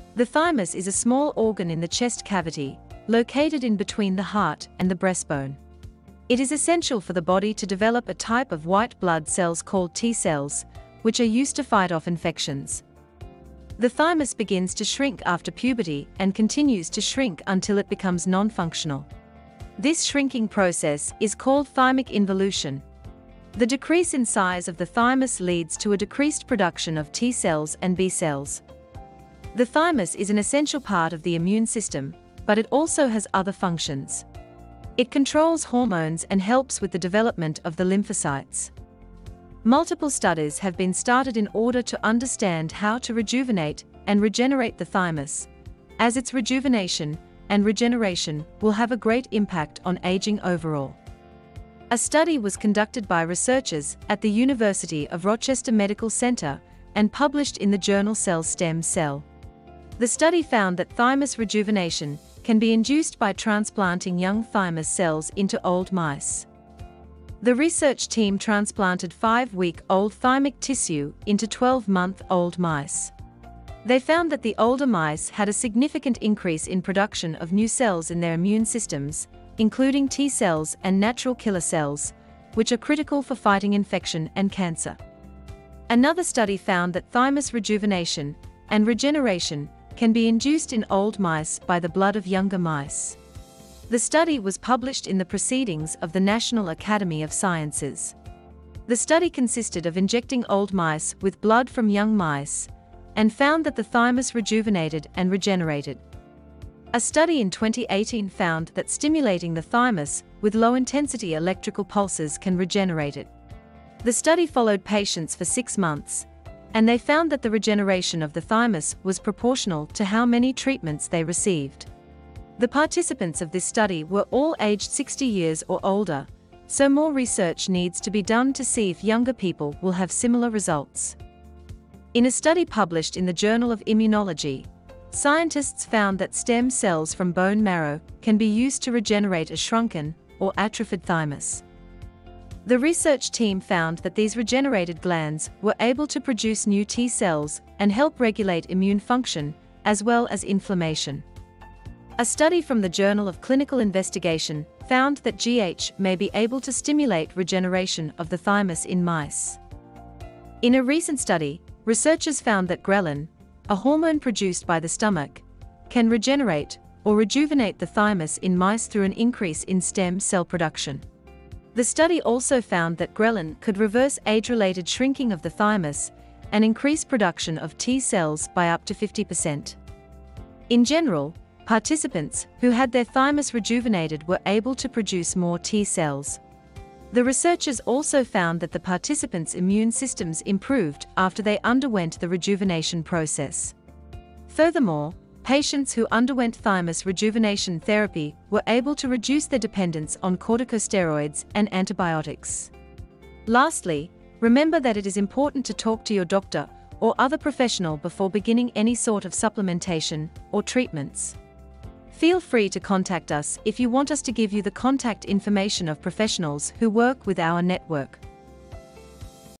The thymus is a small organ in the chest cavity, located in between the heart and the breastbone. It is essential for the body to develop a type of white blood cells called T cells, which are used to fight off infections. The thymus begins to shrink after puberty and continues to shrink until it becomes non-functional. This shrinking process is called thymic involution. The decrease in size of the thymus leads to a decreased production of T cells and B cells. The thymus is an essential part of the immune system, but it also has other functions. It controls hormones and helps with the development of the lymphocytes. Multiple studies have been started in order to understand how to rejuvenate and regenerate the thymus, as its rejuvenation and regeneration will have a great impact on aging overall. A study was conducted by researchers at the University of Rochester Medical Center and published in the journal Cell Stem Cell. The study found that thymus rejuvenation can be induced by transplanting young thymus cells into old mice. The research team transplanted 5-week-old thymic tissue into 12-month-old mice. They found that the older mice had a significant increase in production of new cells in their immune systems, including T cells and natural killer cells, which are critical for fighting infection and cancer. Another study found that thymus rejuvenation and regeneration can be induced in old mice by the blood of younger mice. The study was published in the Proceedings of the National Academy of Sciences. The study consisted of injecting old mice with blood from young mice, and found that the thymus rejuvenated and regenerated. A study in 2018 found that stimulating the thymus with low-intensity electrical pulses can regenerate it. The study followed patients for 6 months, and they found that the regeneration of the thymus was proportional to how many treatments they received. The participants of this study were all aged 60 years or older, so more research needs to be done to see if younger people will have similar results. In a study published in the Journal of Immunology, scientists found that stem cells from bone marrow can be used to regenerate a shrunken or atrophied thymus. The research team found that these regenerated glands were able to produce new T cells and help regulate immune function, as well as inflammation. A study from the Journal of Clinical Investigation found that GH may be able to stimulate regeneration of the thymus in mice. In a recent study, researchers found that ghrelin, a hormone produced by the stomach, can regenerate or rejuvenate the thymus in mice through an increase in stem cell production. The study also found that ghrelin could reverse age-related shrinking of the thymus and increase production of T cells by up to 50%. In general, participants who had their thymus rejuvenated were able to produce more T cells. The researchers also found that the participants' immune systems improved after they underwent the rejuvenation process. Furthermore, patients who underwent thymus rejuvenation therapy were able to reduce their dependence on corticosteroids and antibiotics. Lastly, remember that it is important to talk to your doctor or other professional before beginning any sort of supplementation or treatments. Feel free to contact us if you want us to give you the contact information of professionals who work with our network.